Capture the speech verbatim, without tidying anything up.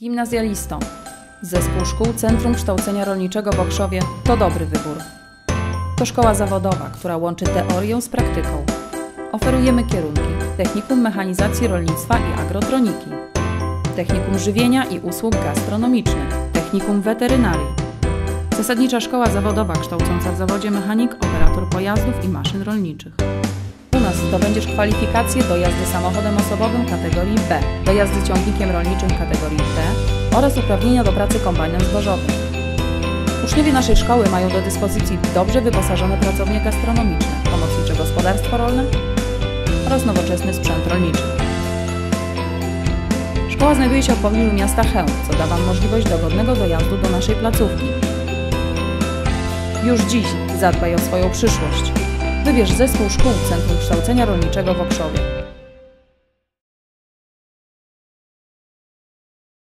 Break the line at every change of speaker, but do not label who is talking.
Gimnazjalistom. Zespół Szkół Centrum Kształcenia Rolniczego w Okrzowie to dobry wybór. To szkoła zawodowa, która łączy teorię z praktyką. Oferujemy kierunki Technikum Mechanizacji Rolnictwa i Agrotroniki, Technikum Żywienia i Usług Gastronomicznych, Technikum Weterynarii. Zasadnicza szkoła zawodowa kształcąca w zawodzie mechanik, operator pojazdów i maszyn rolniczych. U nas zdobędziesz kwalifikacje do jazdy samochodem osobowym kategorii B, do jazdy ciągnikiem rolniczym kategorii D oraz uprawnienia do pracy kombajnem zbożowym. Uczniowie naszej szkoły mają do dyspozycji dobrze wyposażone pracownie gastronomiczne, pomocnicze gospodarstwo rolne oraz nowoczesny sprzęt rolniczy. Szkoła znajduje się w pobliżu miasta Chełm, co da Wam możliwość dogodnego dojazdu do naszej placówki. Już dziś zadbaj o swoją przyszłość. Wybierz Zespół Szkół Centrum Kształcenia Rolniczego w Okrzowie.